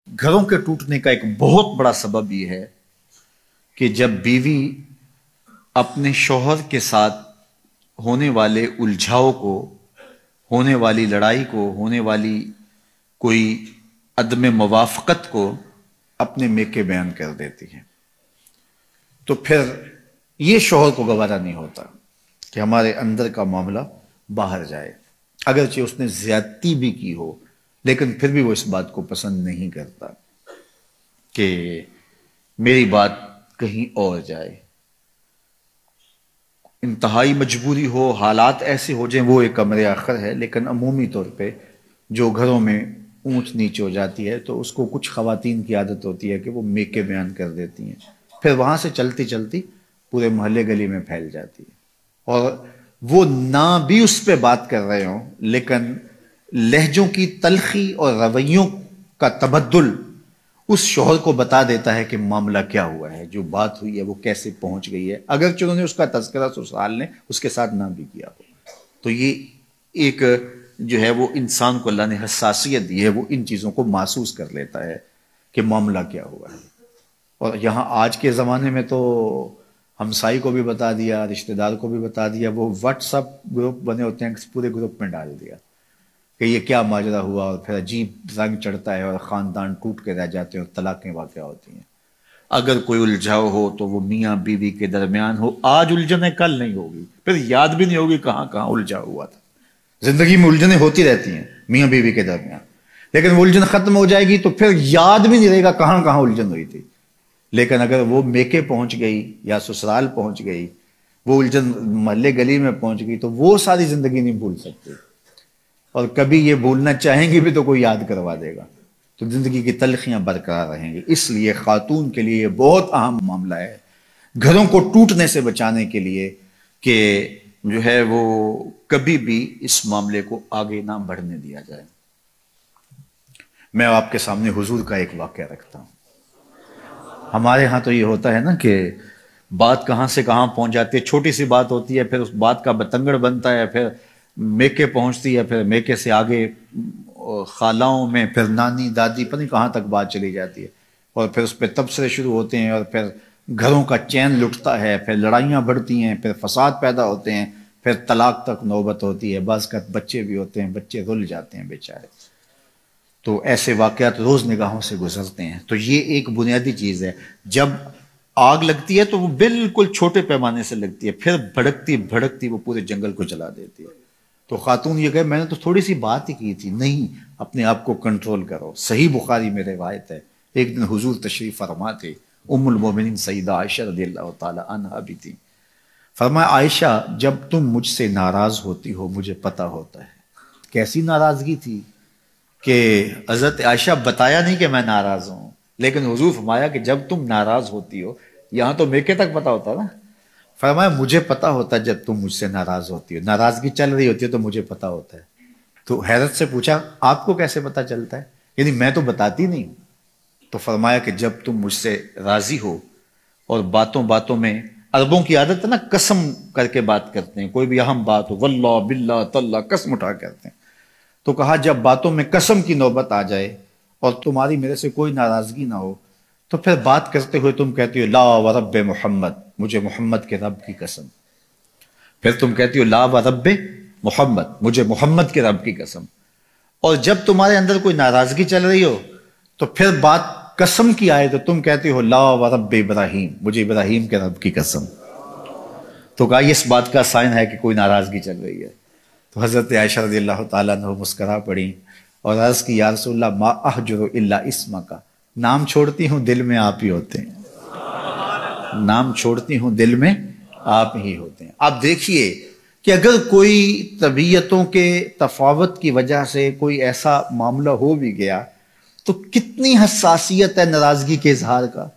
گھروں کے ٹوٹنے کا ایک بہت بڑا سبب یہ ہے کہ جب بیوی اپنے شوہر کے ساتھ ہونے والے الجھاؤ کو، ہونے والی لڑائی کو، ہونے والی کوئی عدم موافقت کو اپنے میکے بیان کر دیتی ہے، تو پھر یہ شوہر کو گوارا نہیں ہوتا کہ ہمارے اندر کا معاملہ باہر جائے، اگرچہ اس نے زیادتی بھی کی ہو، لیکن پھر بھی وہ اس بات کو پسند نہیں کرتا کہ میری بات کہیں اور جائے۔ انتہائی مجبوری ہو، حالات ایسے ہو جائیں، وہ ایک امر آخر ہے، لیکن عمومی طور پہ جو گھروں میں اونچ نیچ ہو جاتی ہے تو اس کو کچھ خواتین کی عادت ہوتی ہے کہ وہ میکے بیان کر دیتی ہیں، پھر وہاں سے چلتی چلتی پورے محلے گلی میں پھیل جاتی ہے، اور وہ نہ بھی اس پہ بات کر رہے ہوں لیکن لہجوں کی تلخی اور رویوں کا تبدل اس شوہر کو بتا دیتا ہے کہ معاملہ کیا ہوا ہے، جو بات ہوئی ہے وہ کیسے پہنچ گئی ہے، اگرچہ انہوں نے اس کا تذکرہ سسرال نے اس کے ساتھ نہ بھی کیا ہو۔ تو یہ ایک جو ہے وہ انسان کو اللہ نے حساسیت دی ہے، وہ ان چیزوں کو محسوس کر لیتا ہے کہ معاملہ کیا ہوا ہے۔ اور یہاں آج کے زمانے میں تو ہمسائی کو بھی بتا دیا، رشتہ دار کو بھی بتا دیا، وہ واٹس ایپ گروپ بنے ہوتے ہیں، پورے گروپ میں ڈال دیا کہ یہ کیا ماجرا ہوا، اور پھر عجیب رنگ چڑھتا ہے اور خاندان ٹوٹ کے رہ جاتے ہیں اور طلاقیں واقع ہوتی ہیں۔ اگر کوئی الجھاؤ ہو تو وہ میاں بیوی کے درمیان ہو، آج الجھنیں کل نہیں ہوگی، پھر یاد بھی نہیں ہوگی کہاں کہاں الجھا ہوا تھا۔ زندگی میں الجھنیں ہوتی رہتی ہیں میاں بیوی کے درمیان، لیکن وہ الجھن ختم ہو جائے گی تو پھر یاد بھی نہیں رہے گا کہاں کہاں الجھن ہوئی تھی۔ لیکن اگر وہ میکے پہنچ گئی یا سسرال پہنچ گئی، وہ الجھن محلے گلی میں پہنچ گئی، تو وہ ساری زندگی نہیں بھول سکتے، اور کبھی یہ بھولنا چاہیں گے بھی تو کوئی یاد کروا دے گا، تو زندگی کی تلخیاں برقرار رہیں گی۔ اس لیے خاتون کے لیے یہ بہت اہم معاملہ ہے گھروں کو ٹوٹنے سے بچانے کے لیے کہ جو ہے وہ کبھی بھی اس معاملے کو آگے نہ بڑھنے دیا جائے۔ میں آپ کے سامنے حضور کا ایک واقعہ رکھتا ہوں۔ ہمارے ہاں تو یہ ہوتا ہے نا کہ بات کہاں سے کہاں پہنچ جاتی ہے، چھوٹی سی بات ہوتی ہے، پھر اس بات کا بتنگڑ بنتا ہے، پھر میکے پہنچتی ہے، پھر میکے سے آگے خالاؤں میں، پھر نانی دادی، پتہ نہیں کہاں تک بات چلی جاتی ہے، اور پھر اس پہ تبصرے شروع ہوتے ہیں، اور پھر گھروں کا چین لٹتا ہے، پھر لڑائیاں بڑھتی ہیں، پھر فساد پیدا ہوتے ہیں، پھر طلاق تک نوبت ہوتی ہے، بعض کا بچے بھی ہوتے ہیں، بچے رل جاتے ہیں بیچارے۔ تو ایسے واقعات روز نگاہوں سے گزرتے ہیں۔ تو یہ ایک بنیادی چیز ہے، جب آگ لگتی ہے تو وہ بالکل چھوٹے پیمانے سے لگتی ہے، پھر بھڑکتی بھڑکتی وہ پورے جنگل کو جلا دیتی ہے۔ تو خاتون یہ کہے میں نے تو تھوڑی سی بات ہی کی تھی، نہیں، اپنے آپ کو کنٹرول کرو۔ صحیح بخاری میں روایت ہے، ایک دن حضور تشریف فرما تھے، ام المومنین سیدہ عائشہ رضی اللہ تعالی عنہا بھی تھی۔ فرمایا عائشہ جب تم مجھ سے ناراض ہوتی ہو مجھے پتہ ہوتا ہے۔ کیسی ناراضگی تھی کہ حضرت عائشہ بتایا نہیں کہ میں ناراض ہوں، لیکن حضور فرمایا کہ جب تم ناراض ہوتی ہو، یہاں تو میکے تک پتہ ہوتا نا، فرمایا مجھے پتہ ہوتا ہے جب تم مجھ سے ناراض ہوتی ہو، ناراضگی چل رہی ہوتی ہے تو مجھے پتہ ہوتا ہے۔ تو حیرت سے پوچھا آپ کو کیسے پتہ چلتا ہے؟ یعنی میں تو بتاتی نہیں ہوں۔ تو فرمایا کہ جب تم مجھ سے راضی ہو اور باتوں باتوں میں، عربوں کی عادت ہے نا قسم کر کے بات کرتے ہیں، کوئی بھی اہم بات ہو واللہ باللہ تاللہ قسم اٹھا کرتے ہیں، تو کہا جب باتوں میں قسم کی نوبت آ جائے اور تمہاری میرے سے کوئی ناراضگی نہ ہو تو پھر بات کرتے ہوئے تم کہتی ہو لا ورب محمد، مجھے محمد کے رب کی قسم، پھر تم کہتی ہو لا ورب محمد، مجھے محمد کے رب کی قسم، اور جب تمہارے اندر کوئی ناراضگی چل رہی ہو تو پھر بات قسم کی آئے تو تم کہتی ہو لا ورب ابراہیم، مجھے ابراہیم کے رب کی قسم۔ تو کہا یہ اس بات کا سائن ہے کہ کوئی ناراضگی چل رہی ہے۔ تو حضرت عائشہ رضی اللہ تعالیٰ عنہ مسکرا پڑی اور عرض کی یا رسول اللہ ما احجر الا اسمک، نام چھوڑتی ہوں دل میں آپ ہی ہوتے ہیں، نام چھوڑتی ہوں دل میں آپ ہی ہوتے ہیں۔ آپ دیکھیے کہ اگر کوئی طبیعتوں کے تفاوت کی وجہ سے کوئی ایسا معاملہ ہو بھی گیا تو کتنی حساسیت ہے ناراضگی کے اظہار کا۔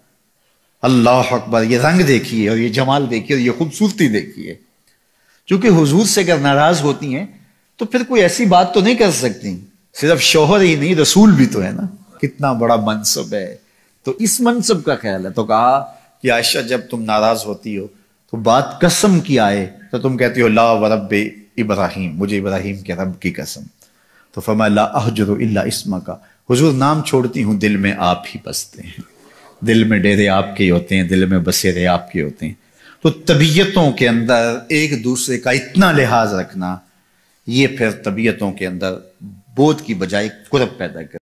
اللہ اکبر، یہ رنگ دیکھیے اور یہ جمال دیکھیے اور یہ خوبصورتی دیکھیے۔ چونکہ حضور سے اگر ناراض ہوتی ہیں تو پھر کوئی ایسی بات تو نہیں کر سکتی، صرف شوہر ہی نہیں رسول بھی تو ہے نا، کتنا بڑا منصب ہے، تو اس منصب کا خیال ہے۔ تو کہا کہ عائشہ جب تم ناراض ہوتی ہو تو بات قسم کی آئے تو تم کہتی ہو لا ورب ابراہیم، مجھے ابراہیم کے رب کی قسم۔ تو فرمایا لا احجر الا اسمک، حضور نام چھوڑتی ہوں دل میں آپ ہی بستے ہیں، دل میں ڈیرے آپ کے ہوتے ہیں، دل میں بسیرے آپ کے ہوتے ہیں۔ تو طبیعتوں کے اندر ایک دوسرے کا اتنا لحاظ رکھنا، یہ پھر طبیعتوں کے اندر بودھ کی بجائے قرب پیدا کر